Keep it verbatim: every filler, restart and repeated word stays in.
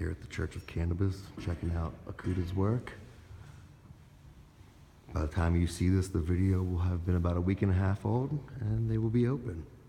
here at the Church of Cannabis, checking out Okuda's work. By the time you see this, the video will have been about a week and a half old, and they will be open.